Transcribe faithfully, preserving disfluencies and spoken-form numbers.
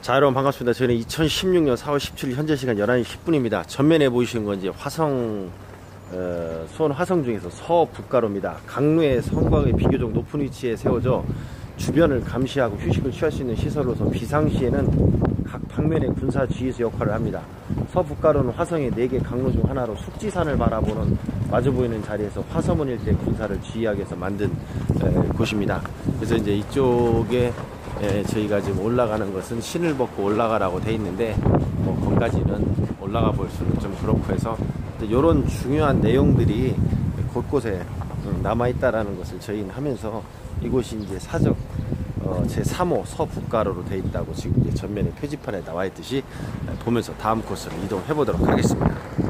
자, 여러분 반갑습니다. 저희는 이천십육 년 사월 십칠일 현재 시간 열한 시 십 분입니다. 전면에 보이시는 건 이제 화성, 어, 수원 화성 중에서 서북가로입니다. 강루의 성곽의 비교적 높은 위치에 세워져 주변을 감시하고 휴식을 취할 수 있는 시설로서 비상시에는 각 방면의 군사 지휘소 역할을 합니다. 서북가로는 화성의 네 개 강로 중 하나로 숙지산을 바라보는 마주 보이는 자리에서 화서문 일대 군사를 지휘하기 위해서 만든 에, 곳입니다. 그래서 이제 이쪽에 예, 저희가 지금 올라가는 것은 신을 벗고 올라가라고 돼 있는데 뭐 거기까지는 올라가 볼 수는 좀 그렇고 해서 이런 중요한 내용들이 곳곳에 남아 있다라는 것을 저희는 하면서 이곳이 이제 사적 어, 제삼 호 서북가로로 돼 있다고 지금 이제 전면에 표지판에 나와 있듯이 보면서 다음 코스로 이동해 보도록 하겠습니다.